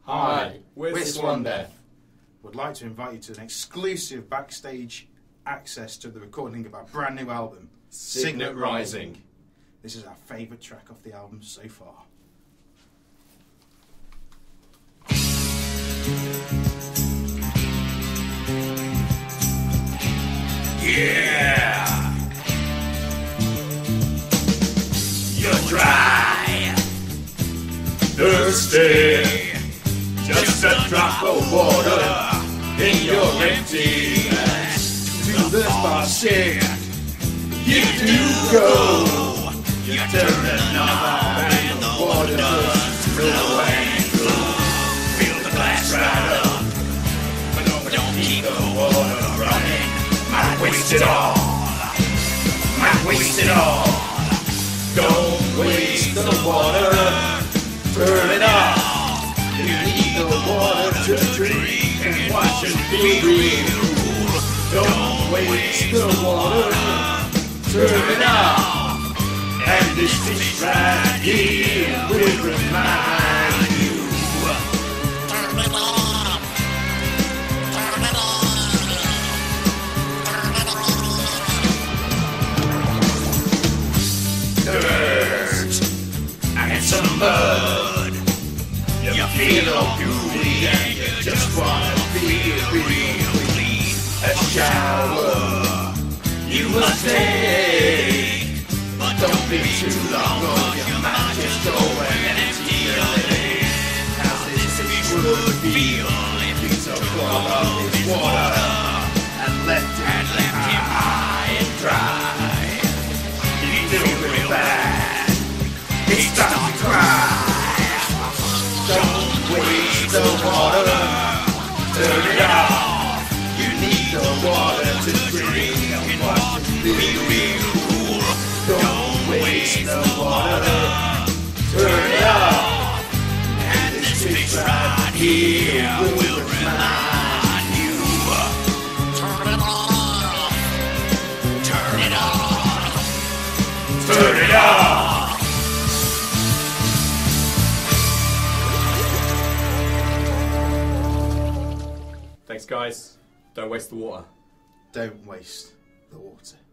Hi, we're Swan Death. Would like to invite you to an exclusive backstage access to the recording of our brand new album, Signet Rising. This is our favourite track off the album so far. Yeah! You're dry, thirsty, just a drop of water in your empty glass. To the bar shit, you do go. You turn the knob and the water does flow and flow. Fill the glass right up, but don't keep the water running. Might waste it all. Might waste it all. Don't waste the water. Turn it off. You need the water to drink and wash and be real. Don't waste the water. Turn it off. And this fish right here will remind you. Turn it off. Turn it off. Dirt and some mud. You feel all gooey and you just wanna feel real clean. A shower you must take, but don't be too long or you might just go and empty your leg. How this would feel if you took all of this water and left it high and dry. You feel real bad, it's time to cry. Don't waste the water, turn it off. You need the water to drink and wash and feel real. Don't waste the water, turn it off. And this fish right here will remind you. Turn it off, turn it off, turn it off. Thanks guys, don't waste the water. Don't waste the water.